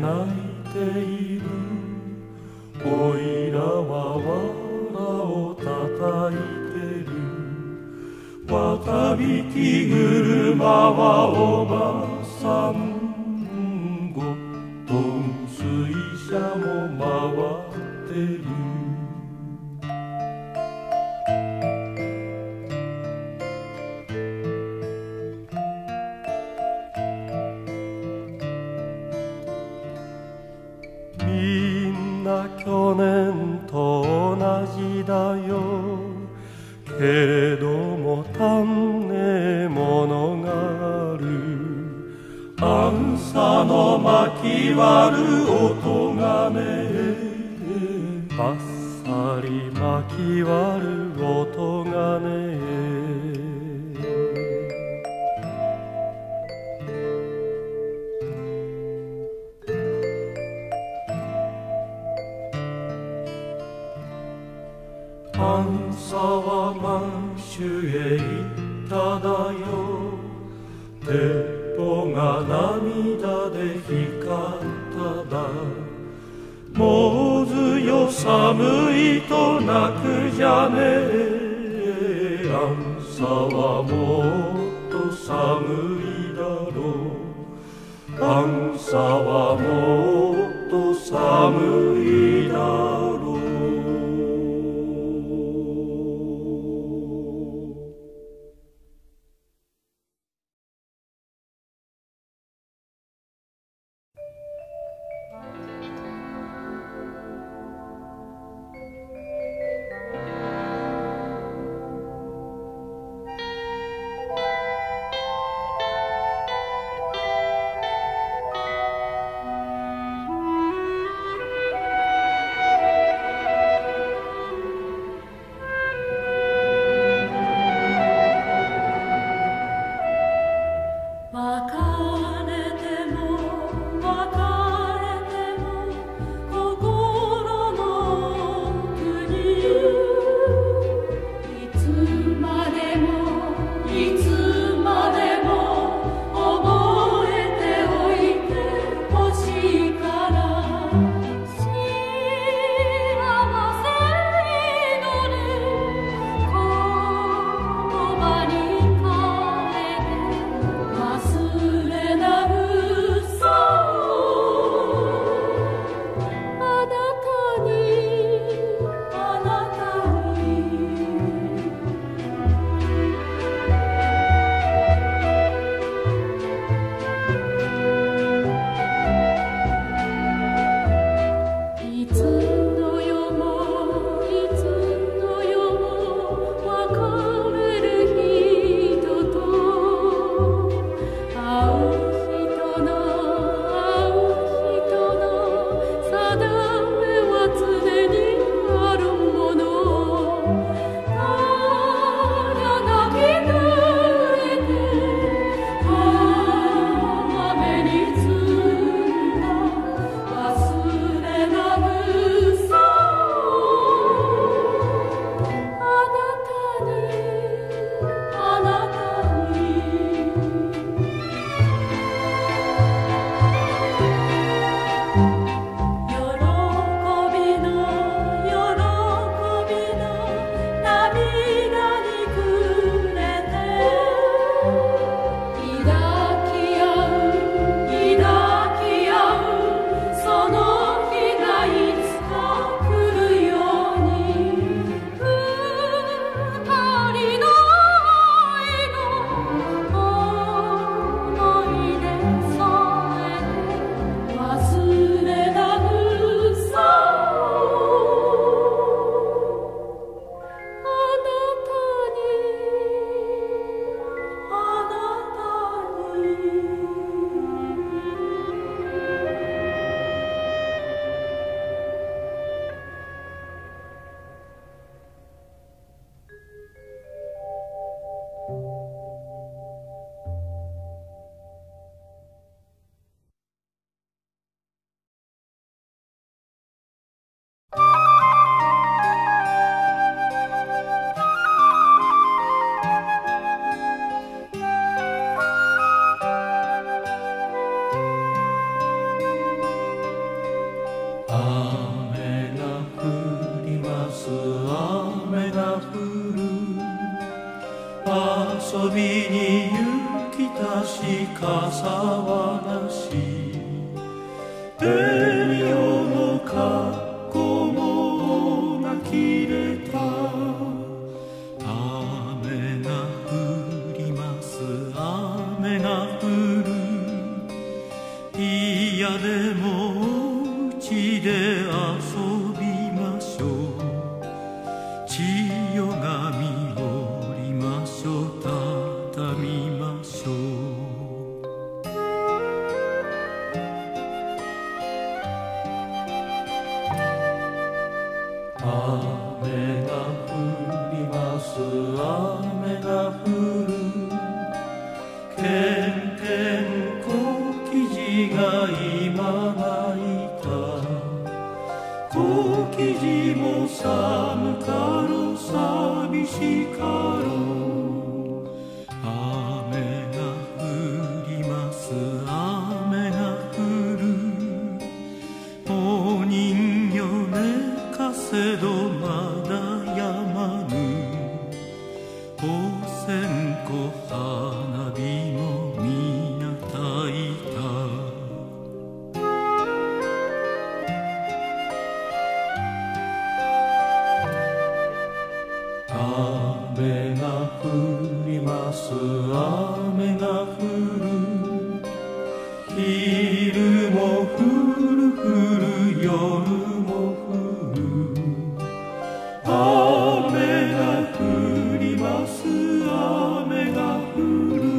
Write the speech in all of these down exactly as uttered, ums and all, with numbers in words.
泣いている。おいらは藁をたたいてる。渡びき車はおばさんごとん水車も回ってる。みんな去年と同じだよ。けれども種ものがある。あんさの巻き割る音がね、あっさり巻き割る音がね。あんさは満州へ行っただよ。鉄砲が涙で光っただ。もうずよ寒いと泣くじゃねえ。あんさはもっと寒いだろう。あんさはもっと寒いだろう。 忘れ遊びに行きたし傘はなし紅葉の格好もが切れた雨が降ります雨が降る嫌でもうちで遊びましょう千代紙折りましょう畳みましょう雨が降ります雨が降るけんけんこ生地が今泣いた小生地も寒かろう寂しかろう雨が降ります雨が降るお人形寝かせどまだやまぬお線香花火もみなたいた雨が降ります雨が降る昼も降る降る夜も降る雨が降ります雨が降る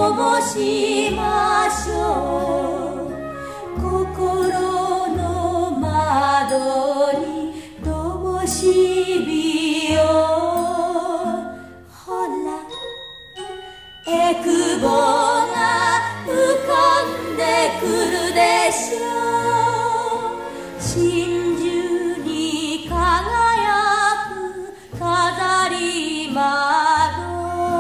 灯しましょう。心の窓に灯火を。ほらえくぼが浮かんでくるでしょう。真珠に輝く飾り窓。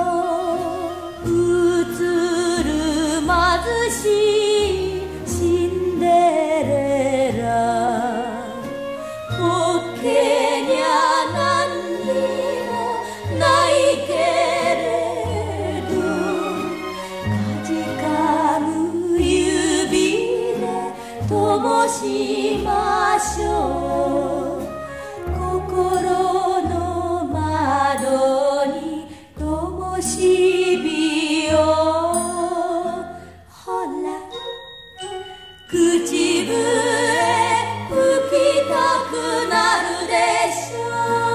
映る貧しいシンデレラ。ホッケにゃ何にもないけれど、かじかむ指で灯しましょう。心の窓に灯火を。ほら口笛吹きたくなるでしょ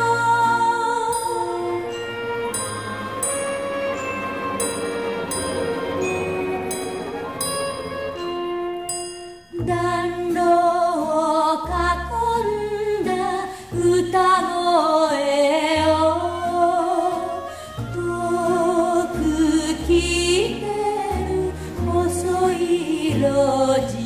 う。暖炉を囲んだ歌声を遠く聞いてる細い路地。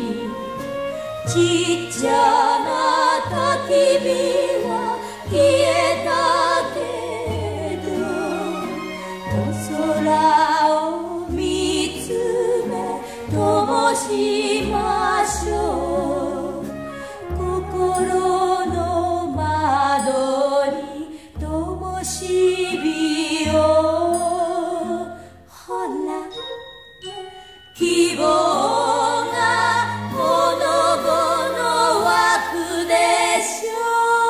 ちっちゃな焚き火は消えたけど、お空を見つめ灯しましょう。心の窓に灯火を。ほら希望がほのぼの湧くでしょ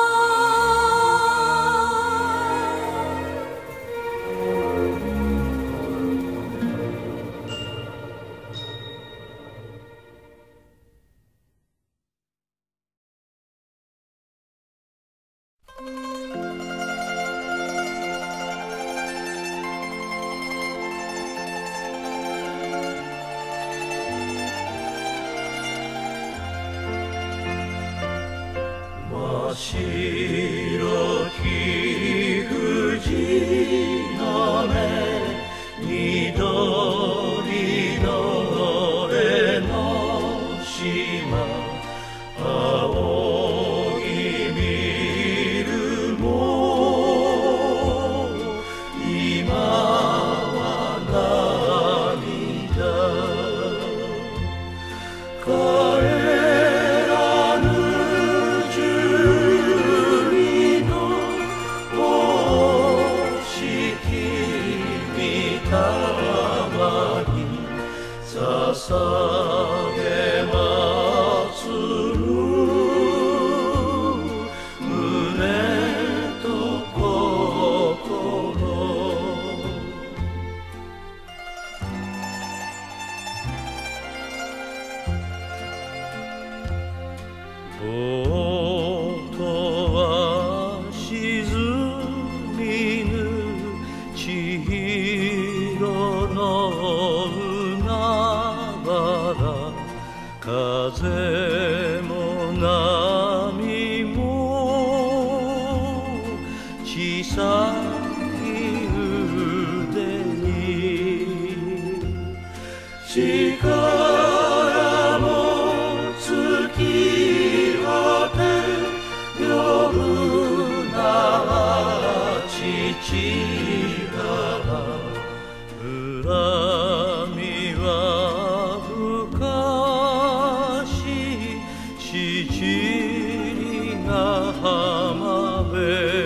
真っ白き富士の目、緑の俺の島、青い見るも今は涙。帰らぬ十里の星君たまに捧げまする胸と心。ぼーっとは沈みぬ千尋の海原、風も波も小さい腕に力も尽き果て夜な父が恨みは深し七里ヶ浜辺。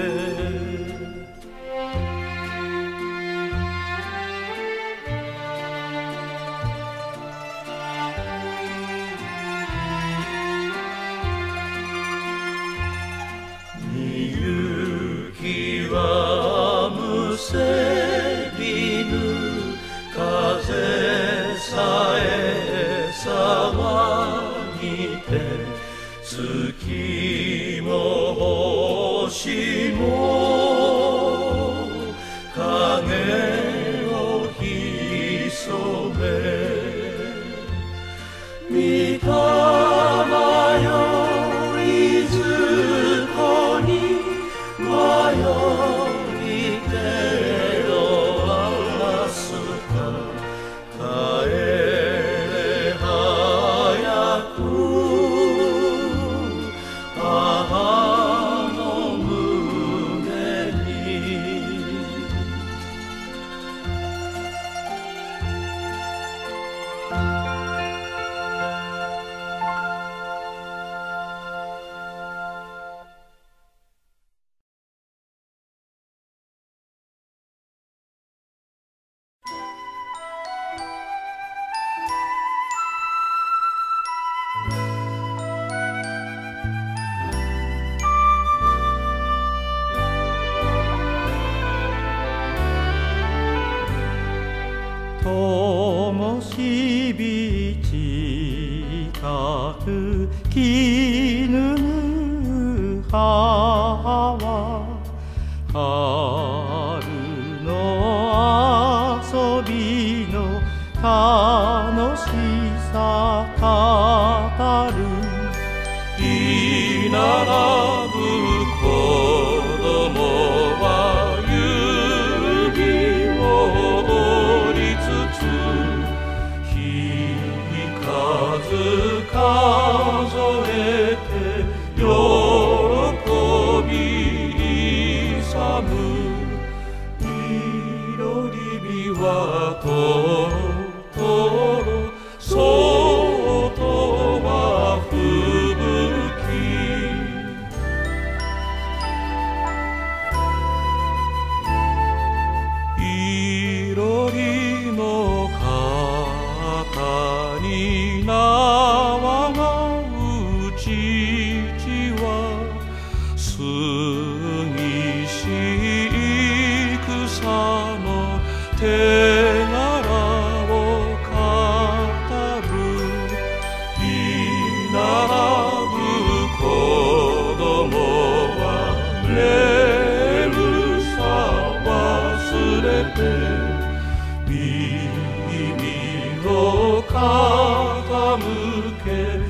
みゆきはむせびぬ風さえ騒ぎて、月も星も影をひしび近く絹ぬ葉は春の遊びの楽しさ語る居並ぶ子供は指を折りつつ日数数えて喜び勇むいろりびはとろとろ外は吹雪いろりの肩に縄が打ちちは杉し草の手柄を語る居並ぶ子供は眠さ忘れて耳を傾け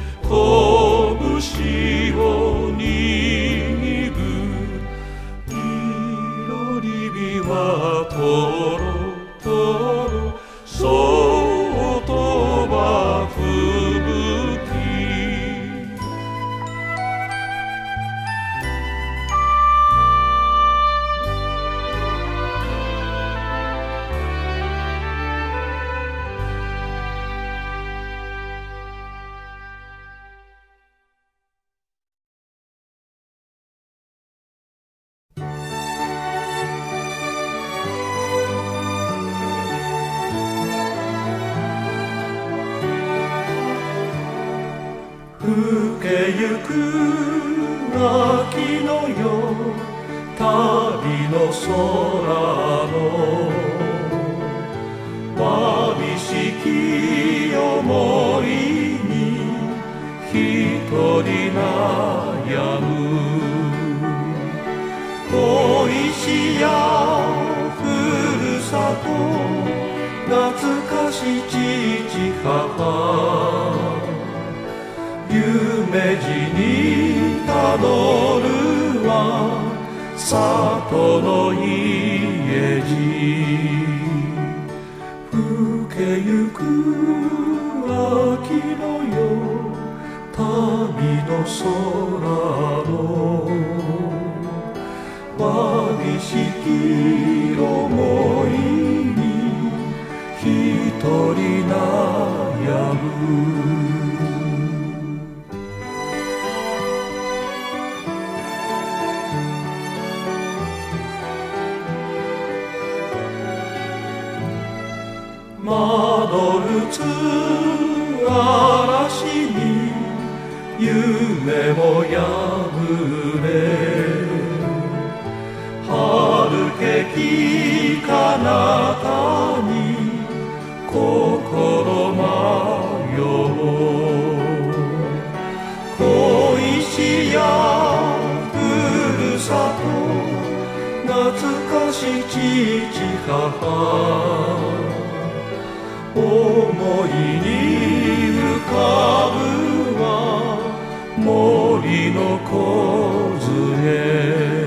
拳を握るいろりびはとろとろ外は吹雪更けゆく秋の夜旅の空のわびしき思いに一人悩む恋しやふるさと懐かし父母夢路にたどるは里の家路更けゆく秋の夜旅の空のわびしき思いに一人悩む窓打つ嵐に夢も破れ遥けき彼方に心迷う恋しやふるさと懐かし父母思いに浮かぶは森の梢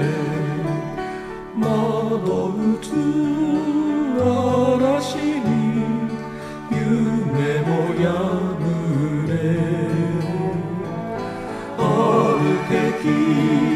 窓打つ嵐に夢も破れ歩けき